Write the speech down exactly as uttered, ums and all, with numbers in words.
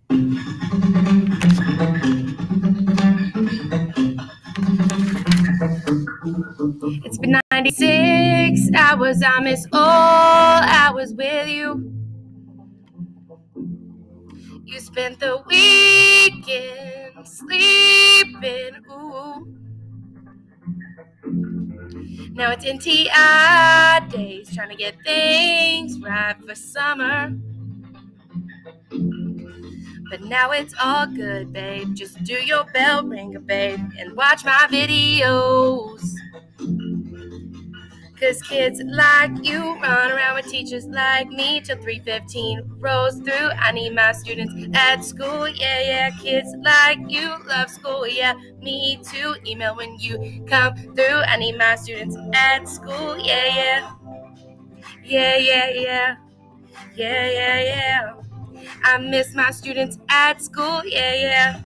It's been ninety-six hours, I miss all hours with you. You spent the weekend sleeping, ooh. Now it's N T I days, trying to get things right for summer. But now it's all good, babe. Just do your bell ringer, babe, and watch my videos. Cause kids like you run around with teachers like me till three fifteen rolls through. I need my students at school, yeah, yeah. Kids like you love school, yeah, me too. Email when you come through. I need my students at school, yeah, yeah. Yeah, yeah, yeah. Yeah, yeah, yeah. I miss my students at school, yeah, yeah.